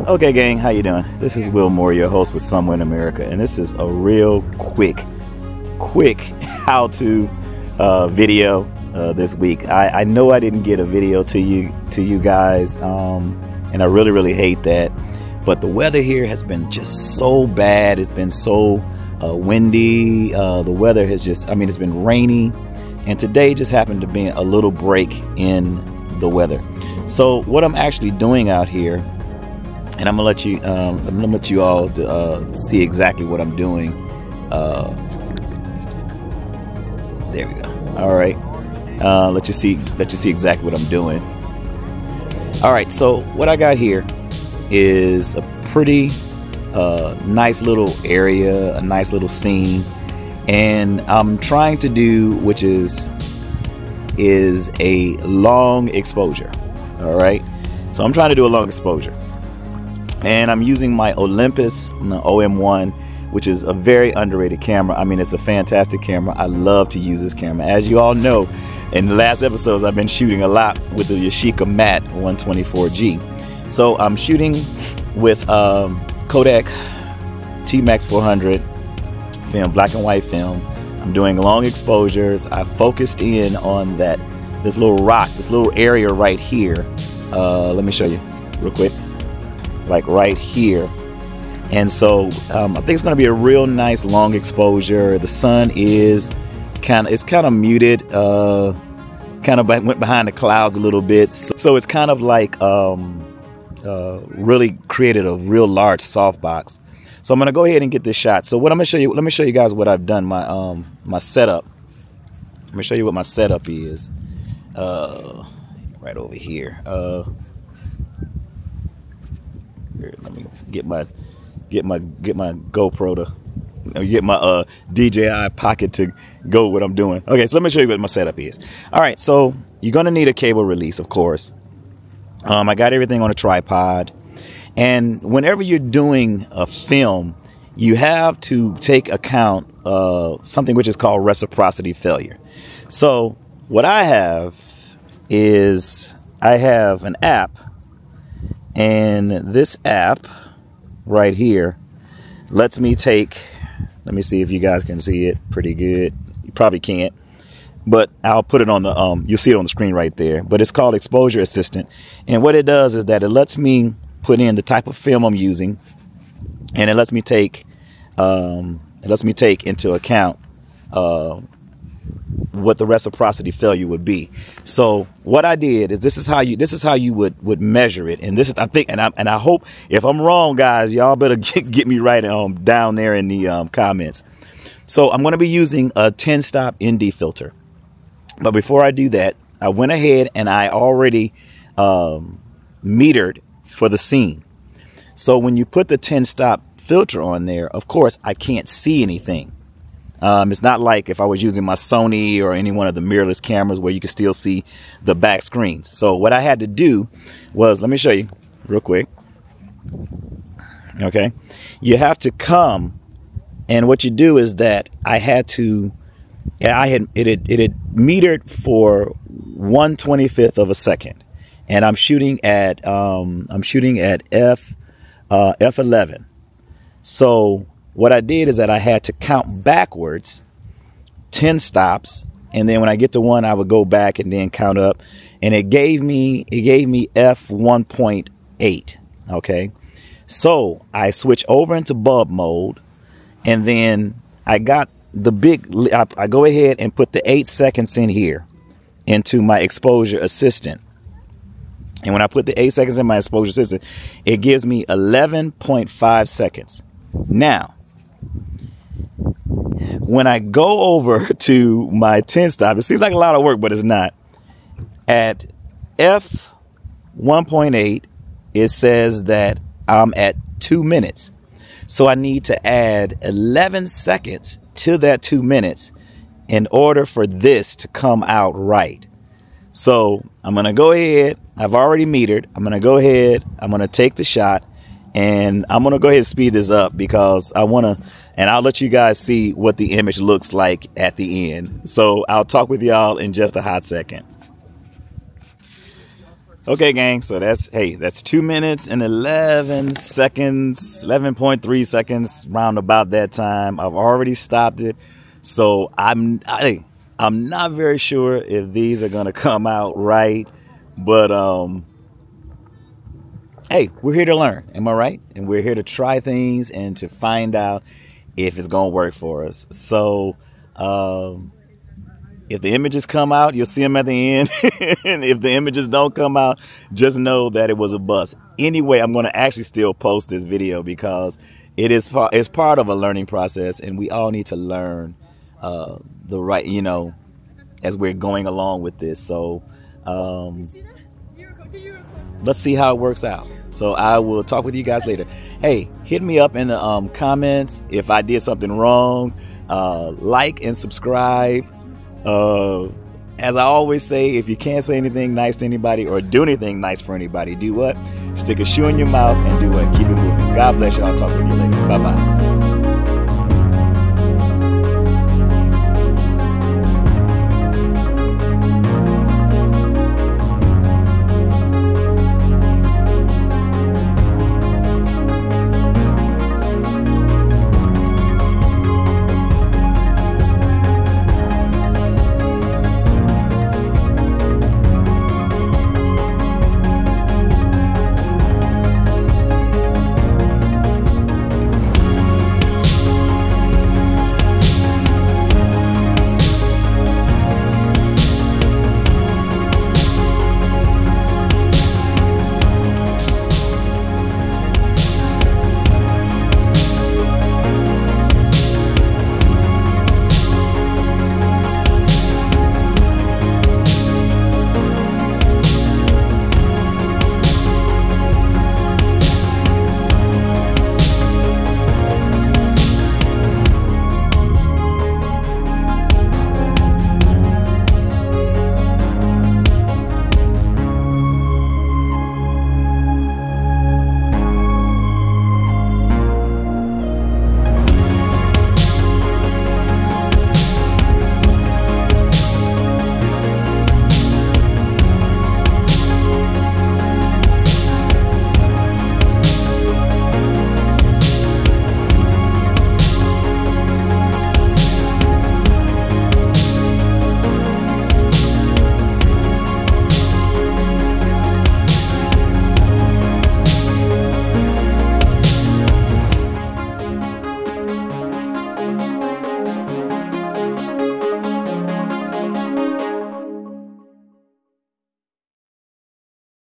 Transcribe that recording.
Okay, gang, how you doing? This is Will Moore, your host with Somewhere in America, and this is a real quick how-to video this week. I know I didn't get a video to you guys, and I really hate that. But the weather here has been just so bad. It's been so windy. The weather has just, it's been rainy, and today just happened to be a little break in the weather. So what I'm actually doing out here, and I'm gonna let you all see exactly what I'm doing. There we go. All right. Let you see exactly what I'm doing. All right. So what I got here is a pretty nice little area, a nice little scene, and I'm trying to do, which is a long exposure. All right. So I'm trying to do a long exposure. And I'm using my Olympus OM1, which is a very underrated camera. It's a fantastic camera. I love to use this camera. As you all know, in the last episodes, I've been shooting a lot with the Yashica Mat 124G. So I'm shooting with Kodak T-Max 400 film, black and white film. I'm doing long exposures. I focused in on this little rock, this little area right here. Let me show you real quick. Like right here. And so I think it's going to be a real nice long exposure. The sun is kind of muted, went behind the clouds a little bit, so it's kind of like really created a real large softbox. So I'm going to go ahead and get this shot. So what I'm going to show you, let me show you guys what I've done, my setup. Let me show you what my setup is right over here. Here, let me get my GoPro get my DJI Pocket to go what I'm doing. Okay, so let me show you what my setup is. All right, so you're gonna need a cable release, of course. I got everything on a tripod, and whenever you're doing a film, you have to take account of something which is called reciprocity failure. So what I have is I have an app. And this app right here lets me take, let me see if you guys can see it pretty good. You probably can't, but I'll put it on the, you'll see it on the screen right there, but it's called Exposure Assistant. And what it does is that it lets me put in the type of film I'm using, and it lets me take into account what the reciprocity failure would be. So what I did is this is how you would measure it. And this is, I think, and I hope, if I'm wrong, guys, y'all better get me right down there in the comments. So I'm going to be using a 10-stop ND filter. But before I do that, I went ahead and I already metered for the scene. So when you put the 10-stop filter on there, of course, I can't see anything. It's not like if I was using my Sony or any one of the mirrorless cameras where you can still see the back screen. So what I had to do was, let me show you real quick. Okay. You have to come, and what you do is that it had metered for 1/25 of a second, and I'm shooting at f11. So what I did is that I had to count backwards 10 stops, and then when I get to 1, I would go back and then count up, and it gave me f1.8. Okay, so I switch over into bulb mode, and then I got the I go ahead and put the 8 seconds in here into my exposure assistant. And when I put the 8 seconds in my exposure assistant, it gives me 11.5 seconds. Now, when I go over to my 10 stop, it seems like a lot of work, but it's not. At f1.8, it says that I'm at 2 minutes. So I need to add 11 seconds to that 2 minutes in order for this to come out right. So I'm going to go ahead. I've already metered. I'm going to go ahead. I'm going to take the shot, and I'm going to go ahead and speed this up because I want to, and I'll let you guys see what the image looks like at the end. So I'll talk with y'all in just a hot second. Okay, gang, so that's 2 minutes and 11 seconds, 11.3 seconds, round about that time. I've already stopped it, so I'm not very sure if these are gonna come out right, but hey, we're here to learn, am I right? And we're here to try things and to find out if it's gonna work for us. So if the images come out, you'll see them at the end. And if the images don't come out, just know that it was a bust. Anyway, I'm going to actually still post this video because it's part of a learning process, and we all need to learn the right, as we're going along with this. So let's see how it works out. So I will talk with you guys later. Hey, hit me up in the comments if I did something wrong. Like and subscribe. As I always say, if you can't say anything nice to anybody or do anything nice for anybody, do what? Stick a shoe in your mouth and do what? Keep it moving. God bless you. I'll talk with you later. Bye-bye.